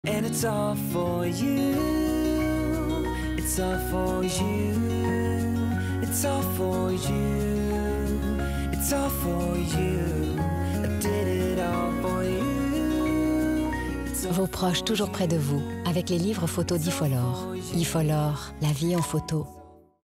And it's all for you. It's all for you. It's all for you. It's all for you. I did it all for you. Vos proches toujours près de vous, avec les livres photos d'ifolor. Ifolor, la vie en photo.